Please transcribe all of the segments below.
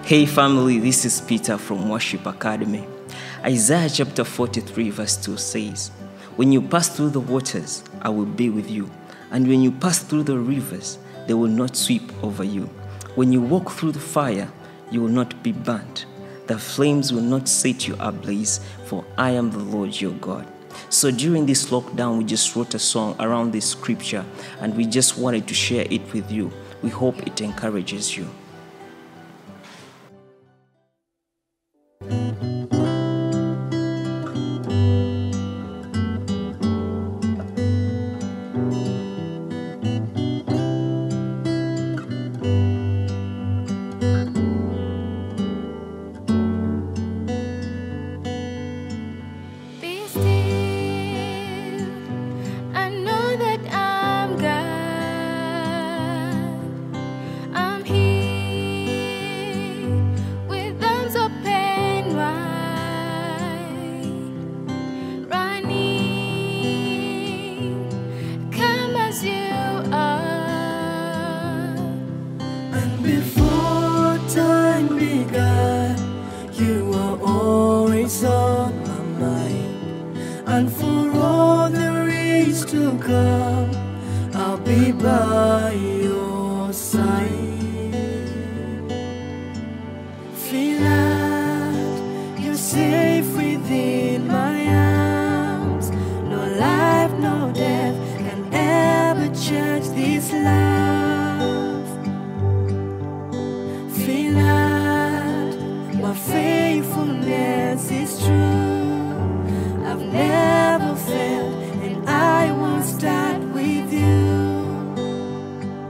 Hey family, this is Peter from Worship Academy. Isaiah chapter 43 verse 2 says, "When you pass through the waters, I will be with you. And when you pass through the rivers, they will not sweep over you. When you walk through the fire, you will not be burnt. The flames will not set you ablaze, for I am the Lord your God." So during this lockdown, we just wrote a song around this scripture and we just wanted to share it with you. We hope it encourages you. Before time began, you were always on my mind. And for all there is to come, I'll be by your side. Feel that you're safe within my arms. No life, no death can ever change this love. Feel that my faithfulness is true. I've never failed and I won't start with you.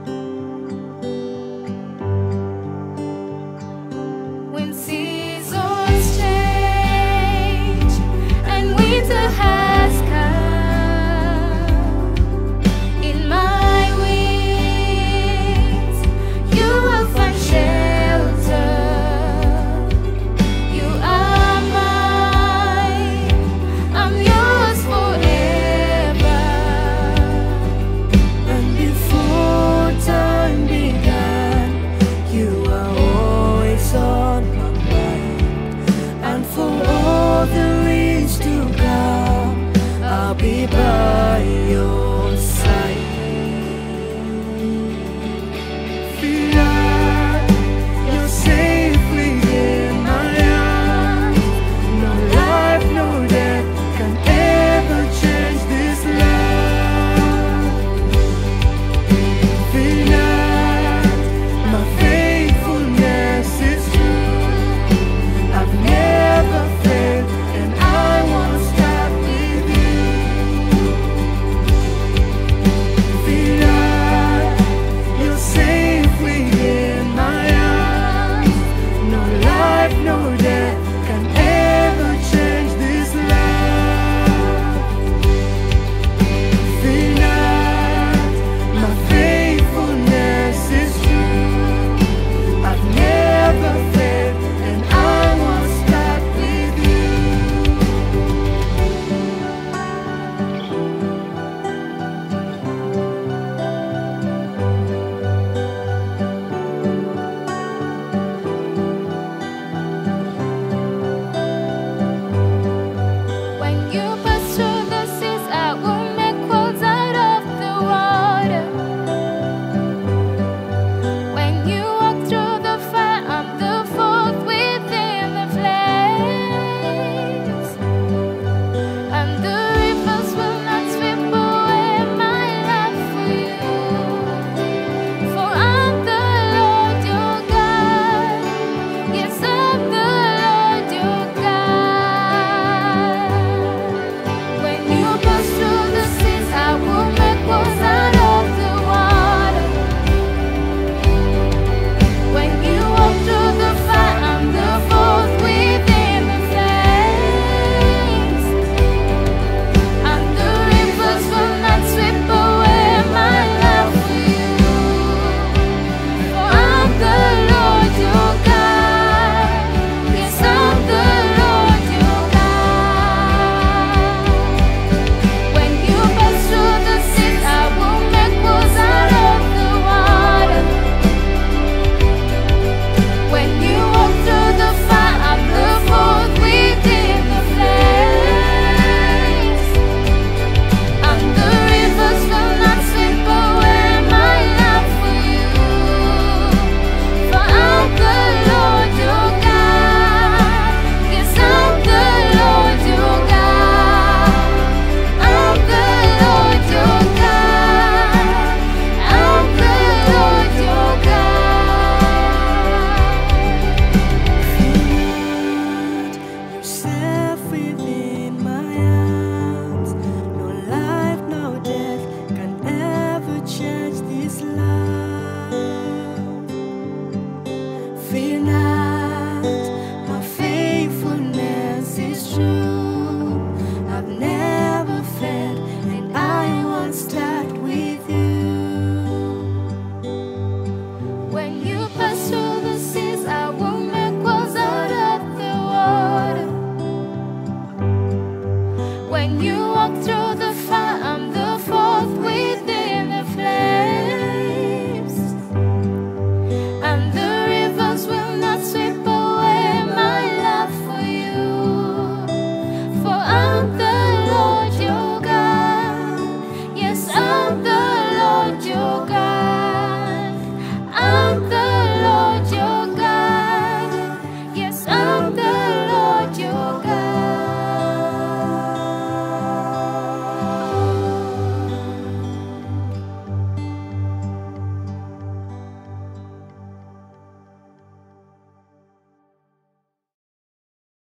Fear not.